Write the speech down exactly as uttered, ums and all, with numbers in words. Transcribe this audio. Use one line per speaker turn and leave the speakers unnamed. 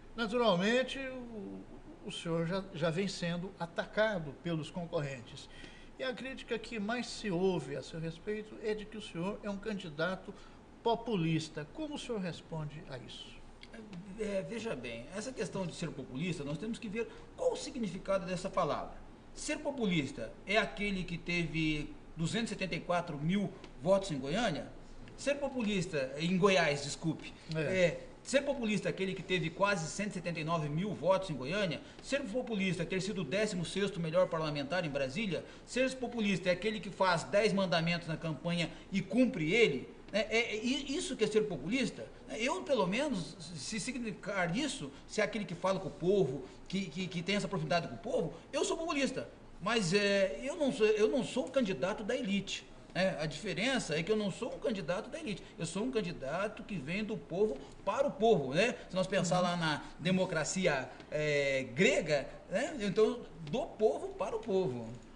Naturalmente, o, o senhor já, já vem sendo atacado pelos concorrentes. E a crítica que mais se ouve a seu respeito é de que o senhor é um candidato populista. Como o senhor responde a isso?
É, veja bem, essa questão de ser populista, nós temos que ver qual o significado dessa palavra. Ser populista é aquele que teve duzentos e setenta e quatro mil votos em Goiânia? Ser populista, em Goiás, desculpe,
É.
é, ser populista é aquele que teve quase cento e setenta e nove mil votos em Goiânia? Ser populista é ter sido o décimo sexto melhor parlamentar em Brasília? Ser populista é aquele que faz dez mandamentos na campanha e cumpre ele? É, é, é isso que é ser populista? Eu, pelo menos, se significar isso, se é aquele que fala com o povo, que, que, que tem essa proximidade com o povo, eu sou populista. Mas é, eu, não sou, eu não sou um candidato da elite. É, a diferença é que eu não sou um candidato da elite, eu sou um candidato que vem do povo para o povo, né? Se nós pensar lá na democracia é, grega, né? Então, do povo para o povo.